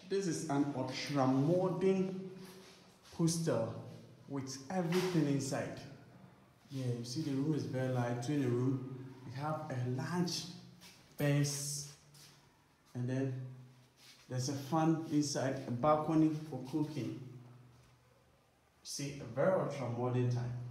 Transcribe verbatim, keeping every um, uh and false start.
This is an ultra modern hostel with everything inside. Yeah, you see the room is very light. In the room, we have a large base, and then there's a fan inside, a balcony for cooking. See, a very ultra modern type.